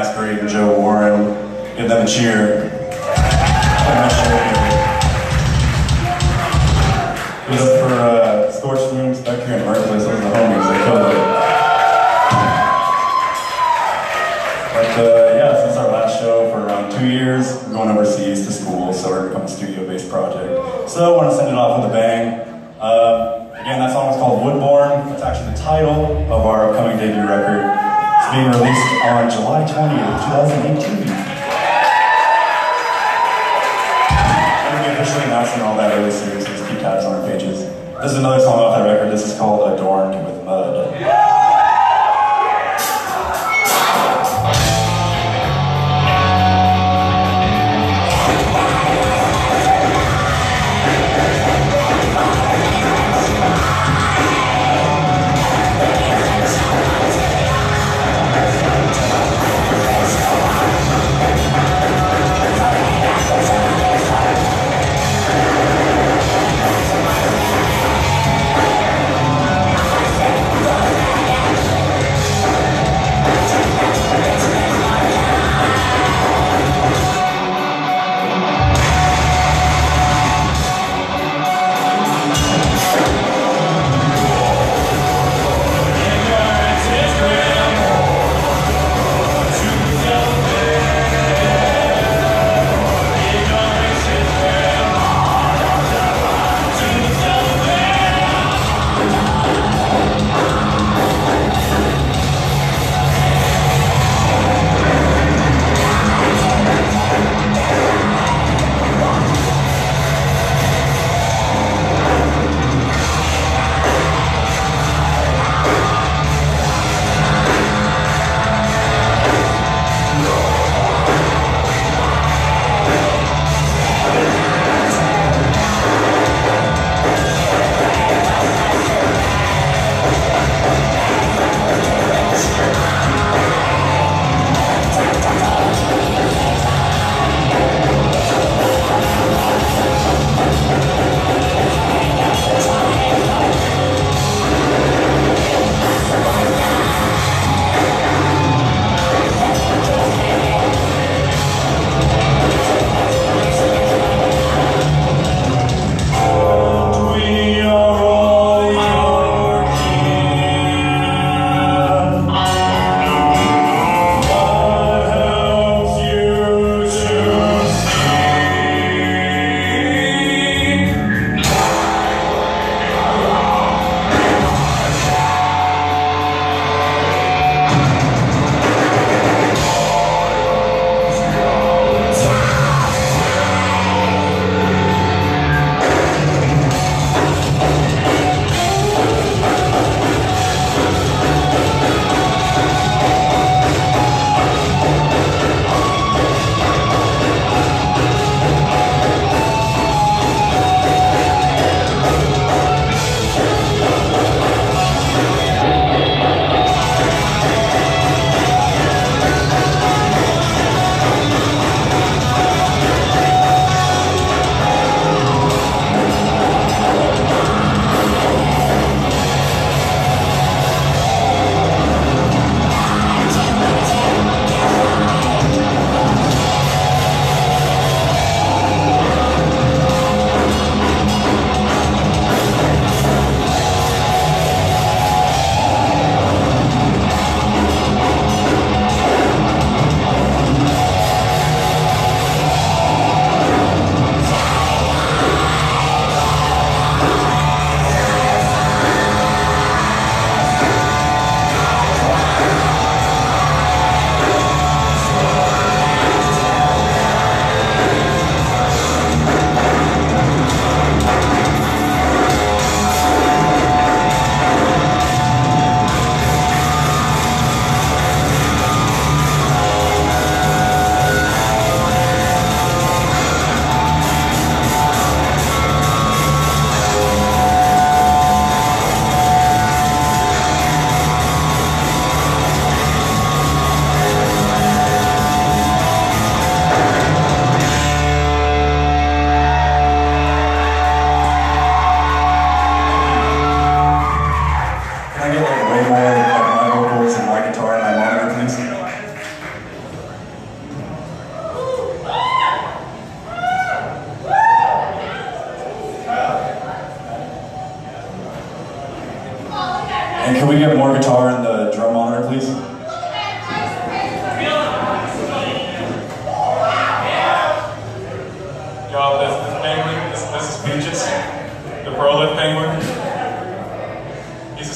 Masquerade and Joe Warren. Give them a cheer. Give it up for Scorched Rooms, Spectre, and Merciless. Those are the homies. They killed it. But yeah, this is our last show for around 2 years. We're going overseas to school, so we're going to become a studio-based project. So I want to send it off with a bang. Again, that song is called Woodborne. That's actually the title of our upcoming debut record. It's being released on July 20th, 2018. We'll be officially announcing all that really soon, so just keep tabs on our pages. This is another song off that record. This is called Adorned with Mud.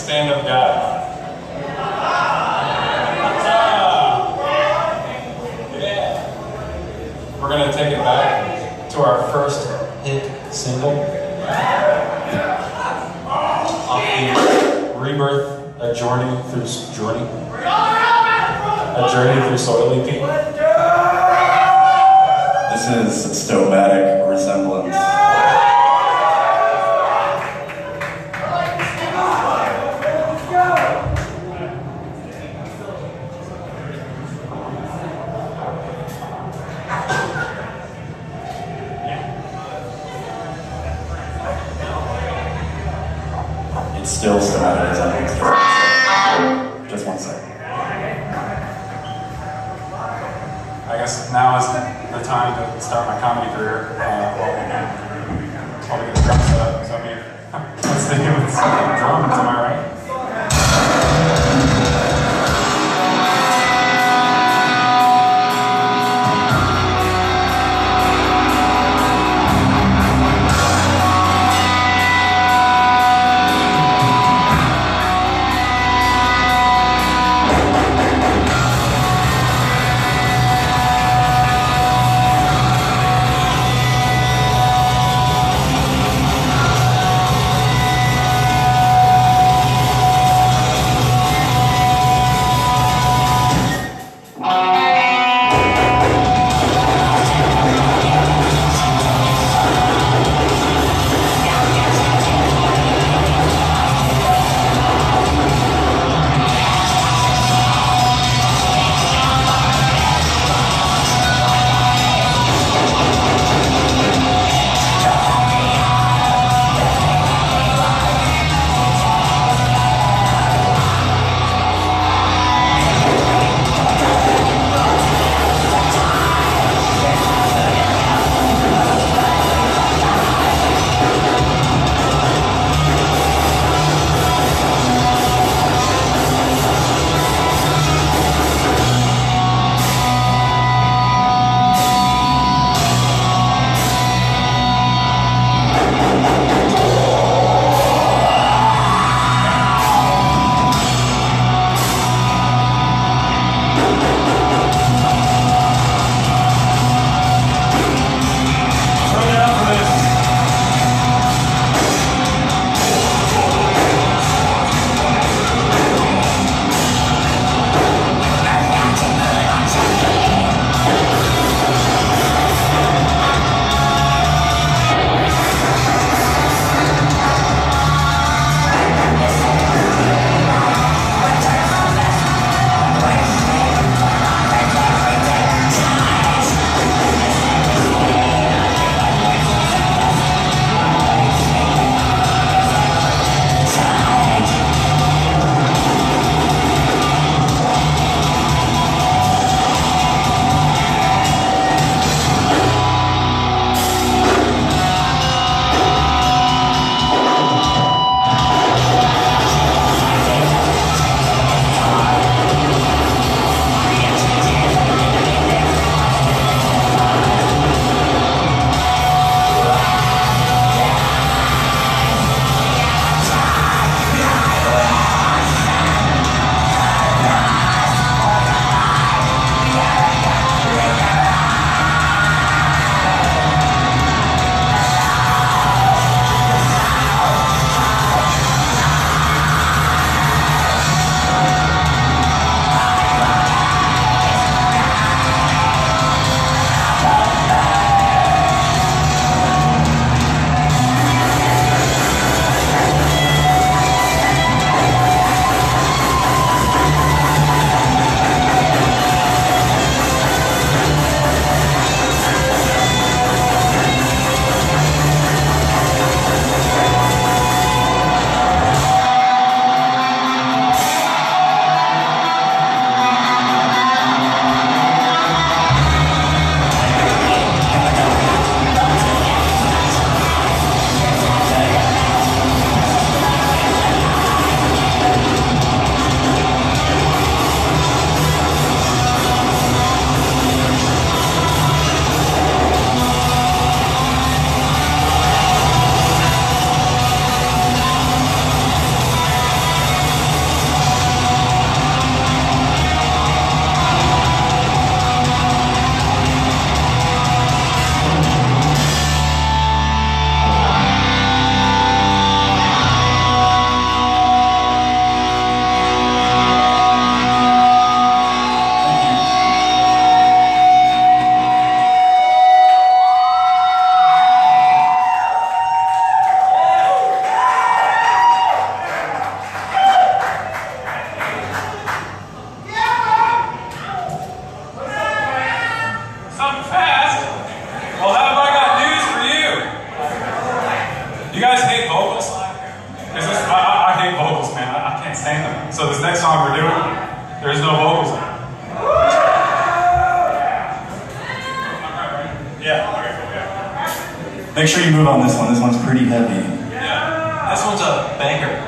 stand-up guy. Yeah. We're gonna take it back to our first hit single off the Rebirth, A Journey Through Soil EP. This is Stomatic Resemblance. It's still Stomatic Resemblance. Just one second. I guess now is the time to start my comedy career. While we get the drums set up. So I mean, let's think of drums, am I right? Make sure you move on this one. This one's pretty heavy. Yeah. This one's a banger.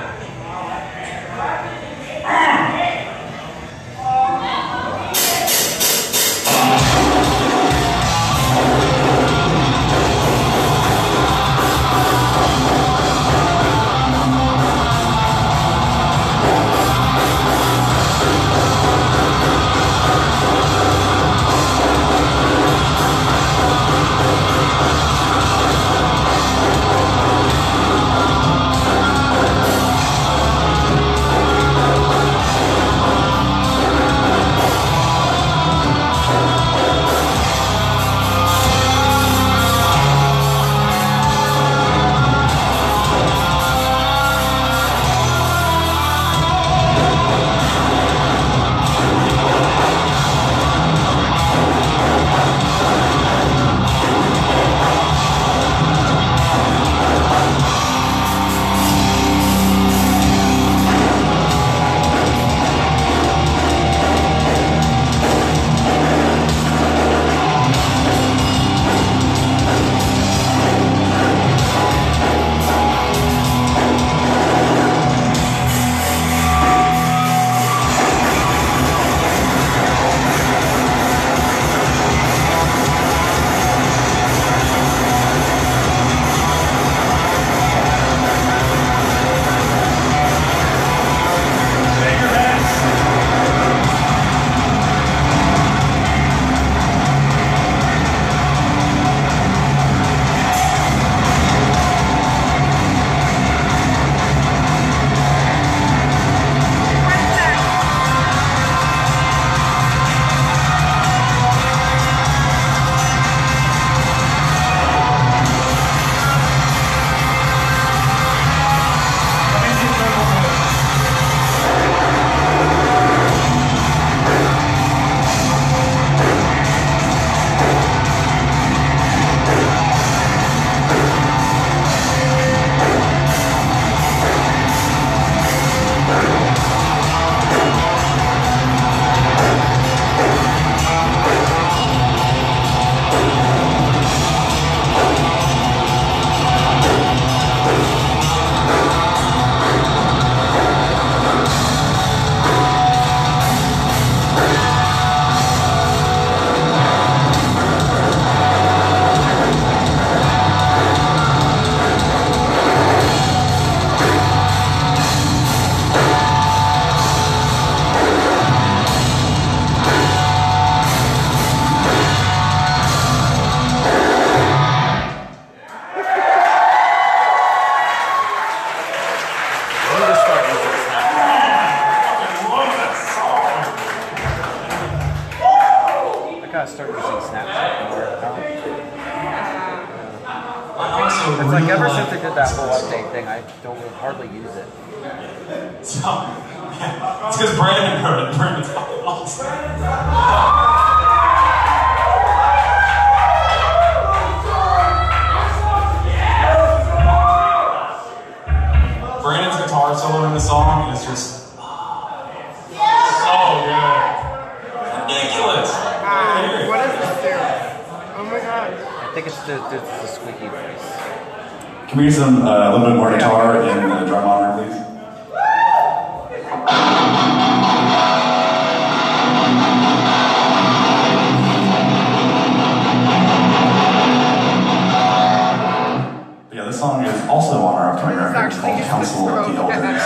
Start using Snapchat more. Also, It's like ever since they did that whole update thing, I don't hardly use it. So, yeah, it's because Brandon heard it. Brandon's fucking awesome. Brandon's guitar solo in the song is just so good. Ridiculous. What is this do? Oh my god. I think it's the squeaky voice. Can we use some a little bit more guitar in the drum armor, please? Yeah, this song is also on our upcoming record. It's called Council of the Elders.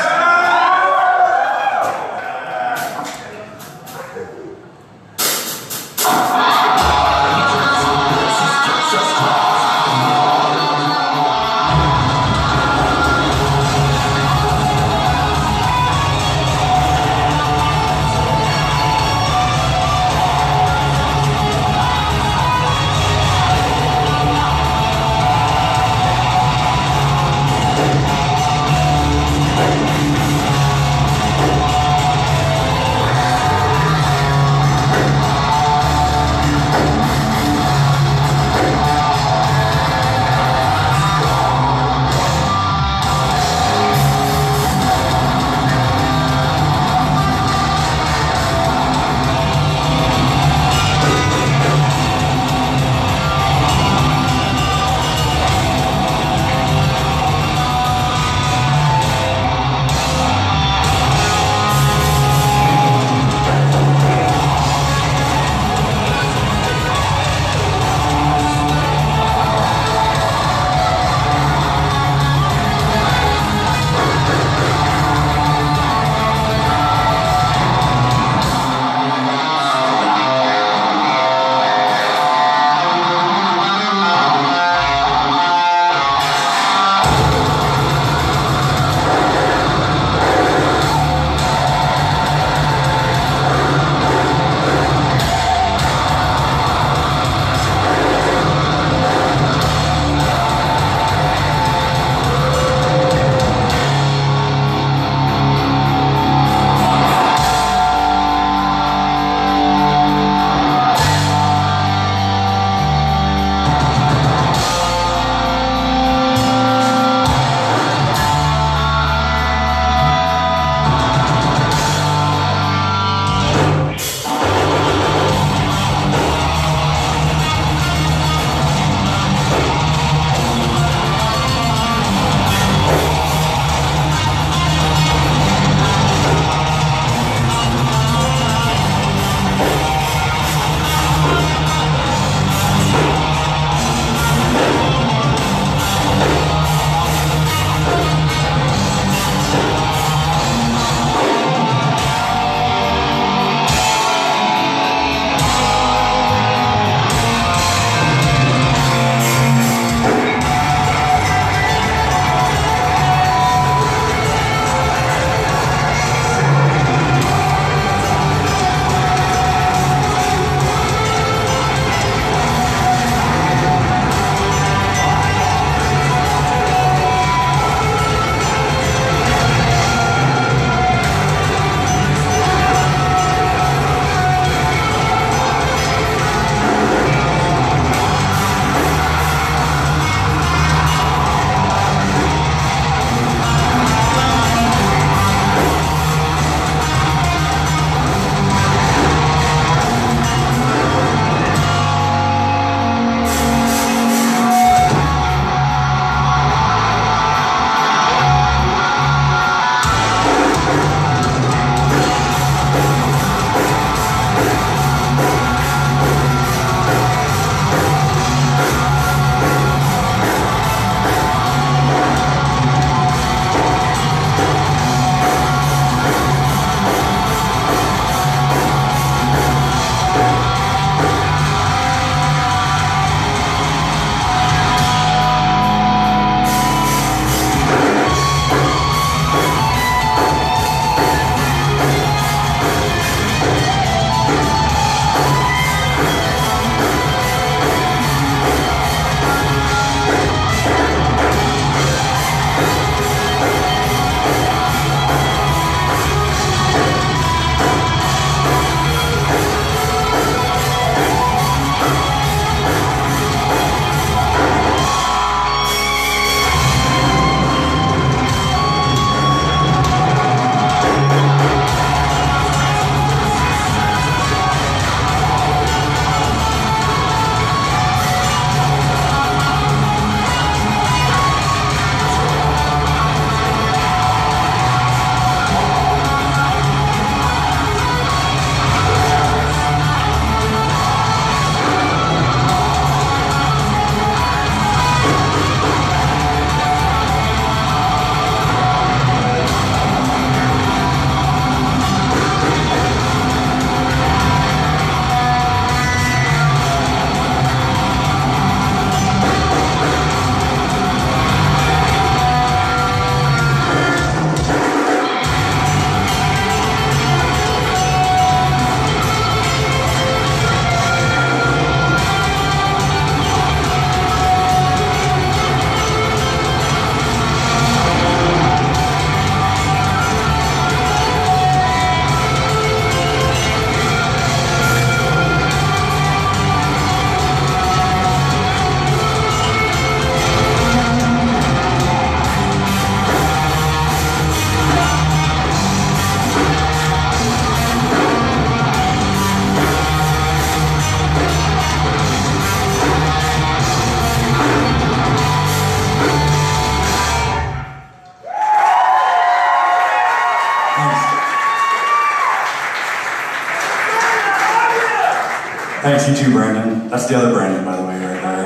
Thanks, you too, Brandon. That's the other Brandon, by the way, right there.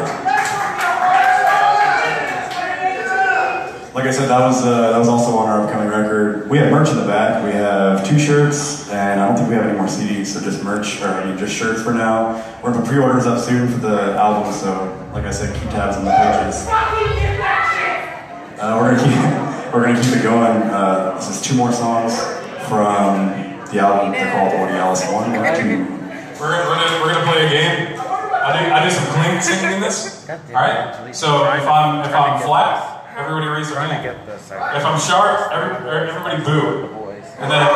Like I said, that was also on our upcoming record. We have merch in the back. We have 2 shirts, and I don't think we have any more CDs, so just merch, or I mean, just shirts for now. We're gonna put pre-orders up soon for the album, so like I said, keep tabs on the pages. We're gonna keep it going. This is 2 more songs from the album. They're called Audialis 1 and 2. We're gonna play a game. I do some clean singing in this. All right. So if I'm flat, everybody raise their hand. If I'm sharp, everybody boo. And then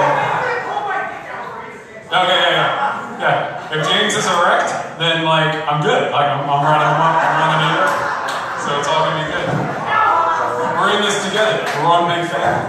yeah. If James is erect, then like I'm good. Like I'm running here. So it's all gonna be good. We're in this together. We're one big family.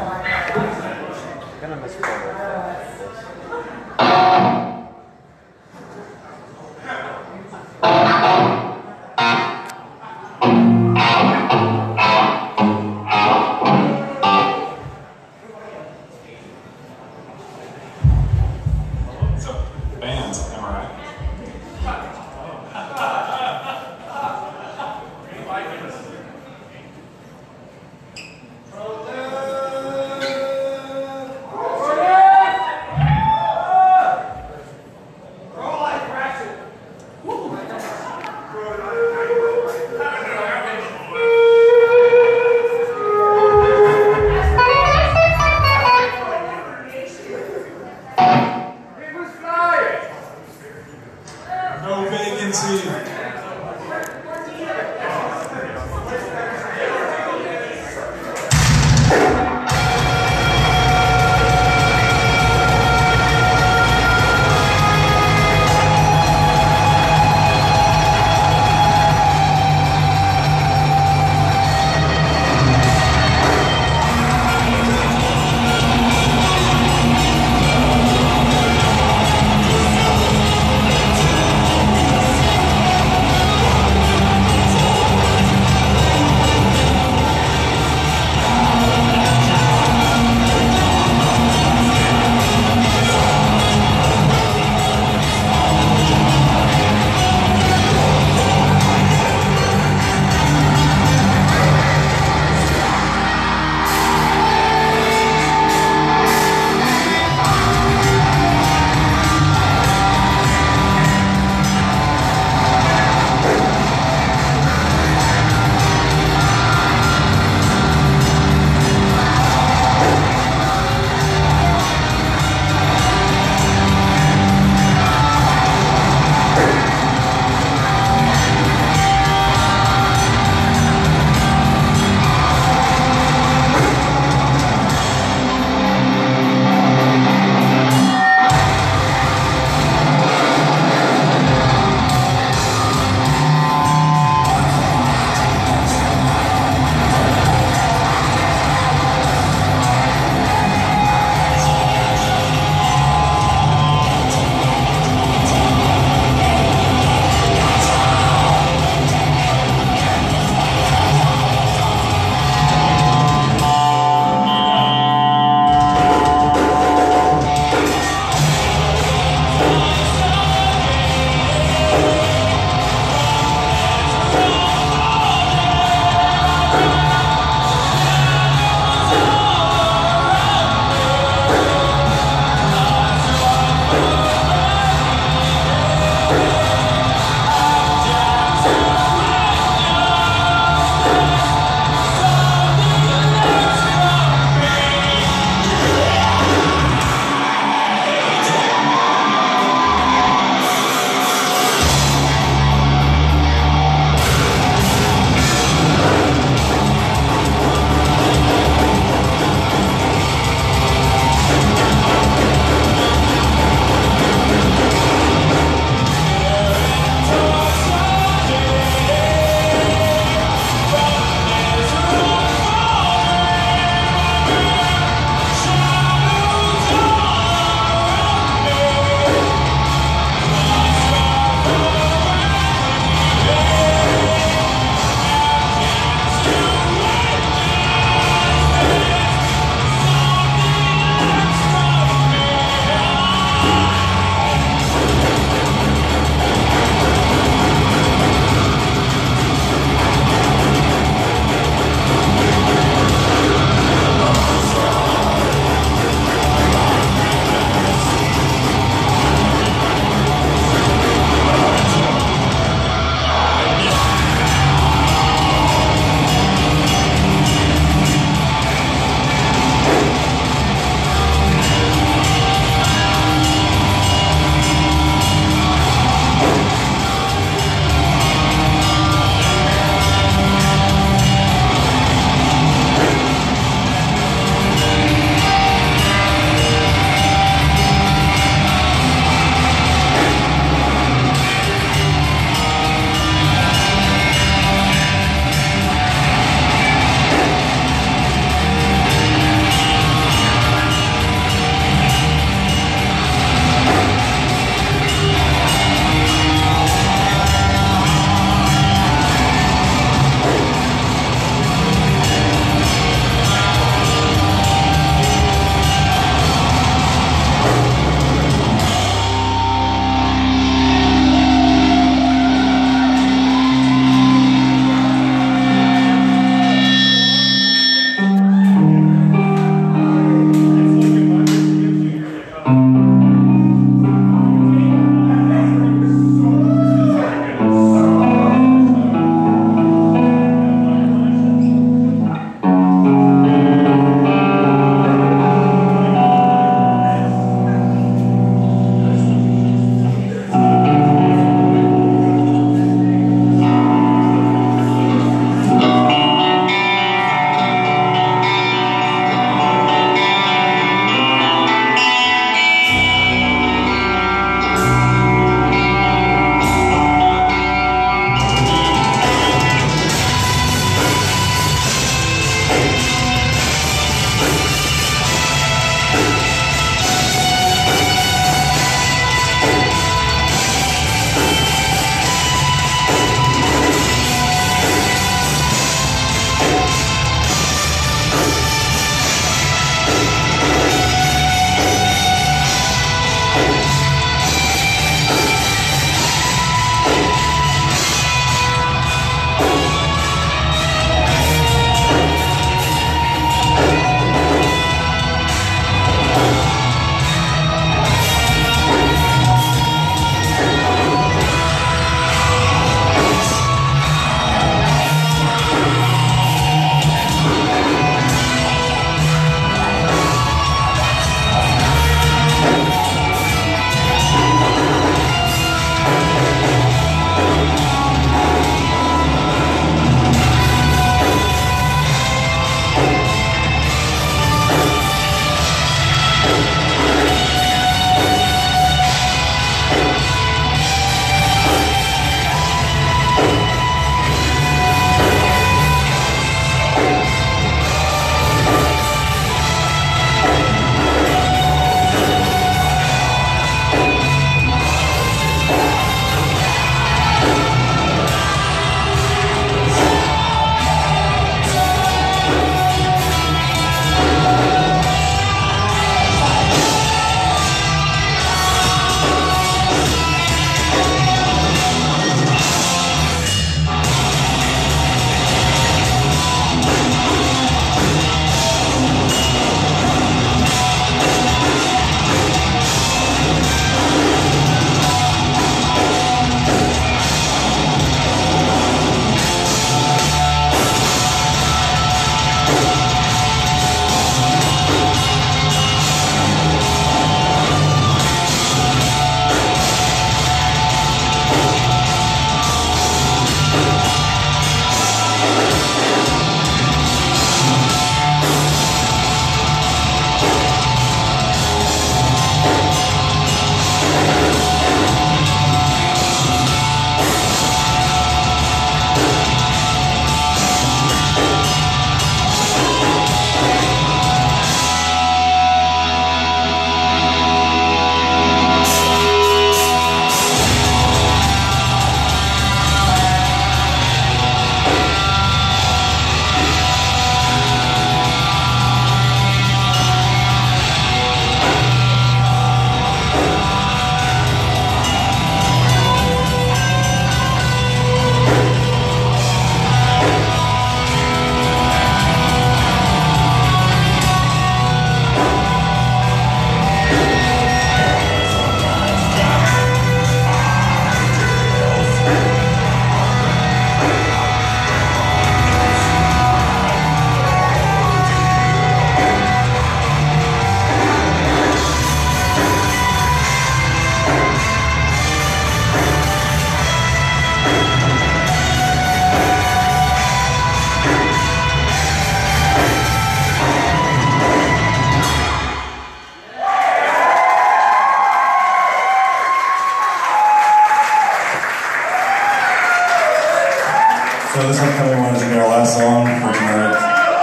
So this upcoming one is going to be our last song for tonight.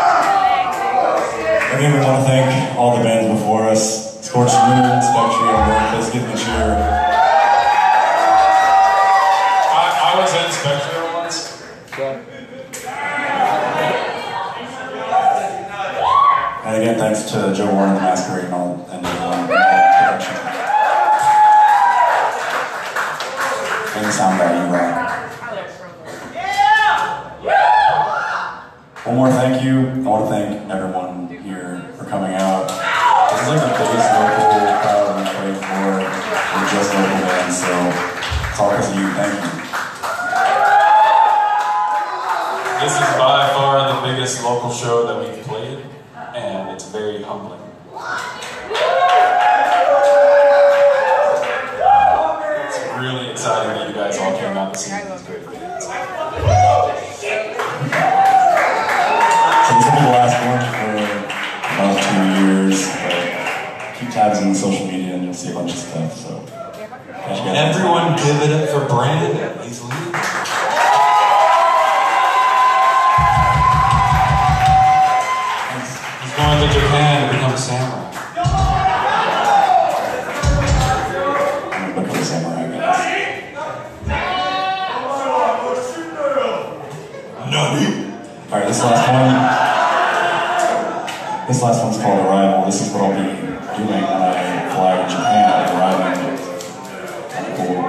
Again, we want to thank all the bands before us. Scorched Moon, Spectre, and Let's give them a cheer. I was in Spectre once. And again, thanks to Joe Warren and the Masquerade and all everyone in production. And the sound guy, you rock. One more thank you. I want to thank everyone here for coming out. This is like the biggest local crowd we've played for. We're just local bands, so it's all because of you. Thank you. This is by far the biggest local show that we've played, and it's very humbling. It's really exciting that you guys all came out to see these great bands. So this will be the last one for about 2 years, but keep tabs on social media and you'll see a bunch of stuff, so catch you guys. Everyone give it up for Brandon. He's leaving. He's going to Japan to become a samurai. I'm gonna become a samurai, guys. Nani? Alright, this last one's called Arrival. This is what I'll be doing when I fly to Japan, arriving. Cool.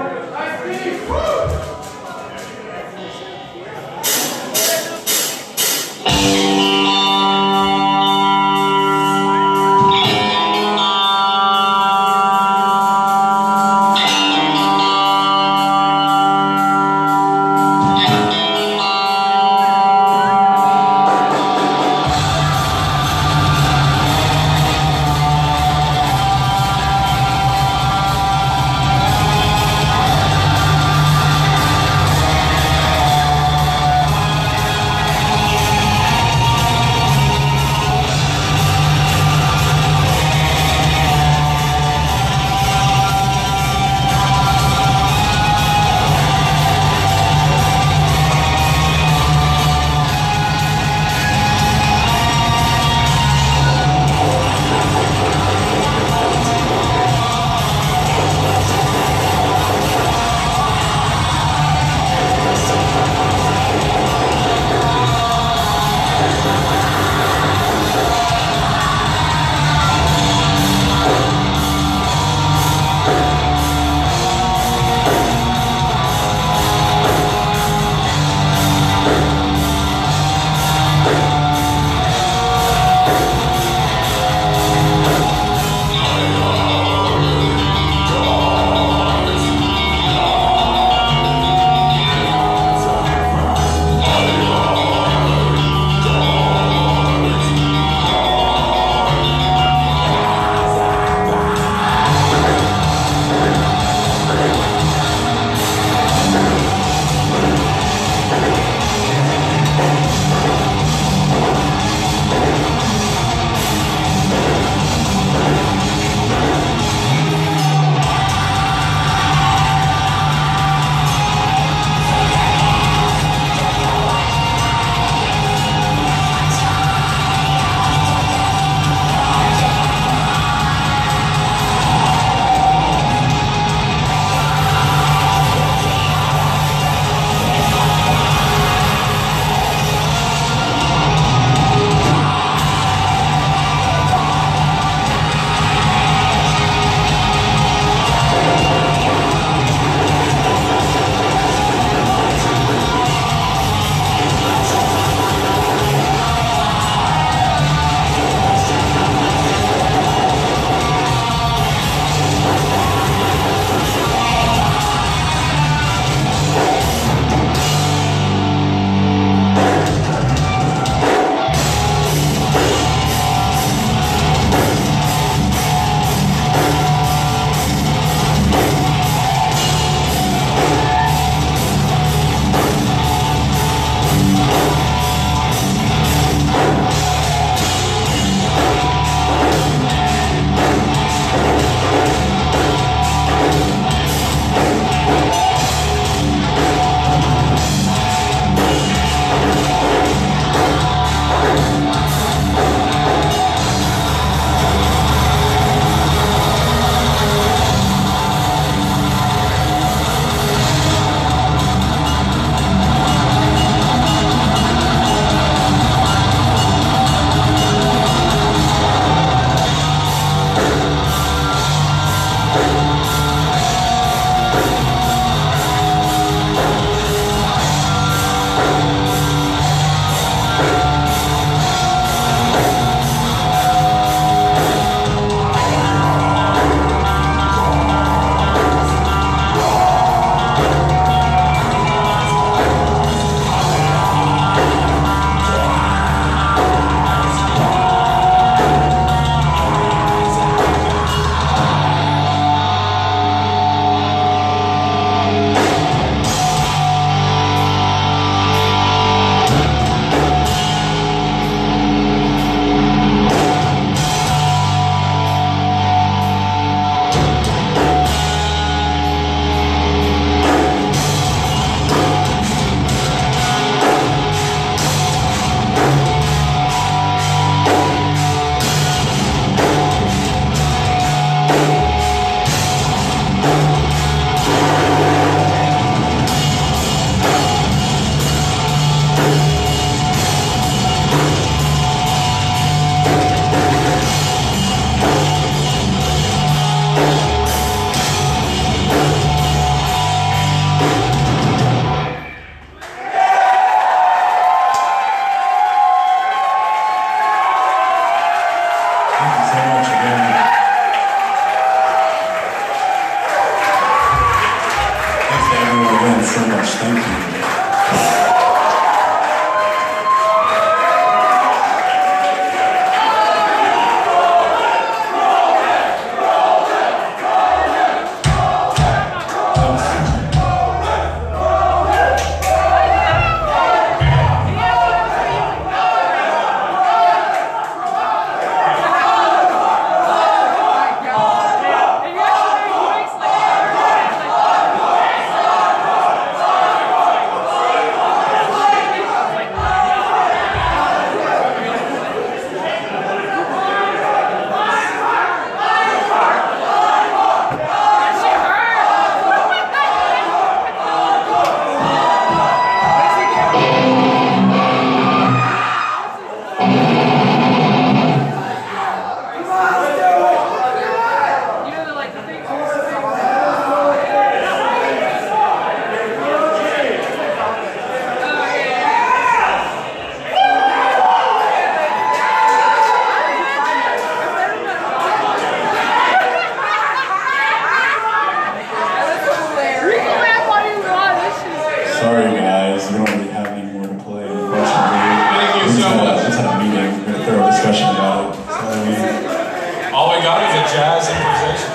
again so much. Thank you. Sorry guys, we don't really have any more to play, unfortunately. Thank you so much. We just had a meeting, we had a thorough discussion about it. Sorry. All we got is a jazz improvisation.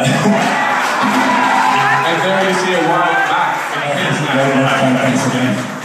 And there you see a world map. Thanks again.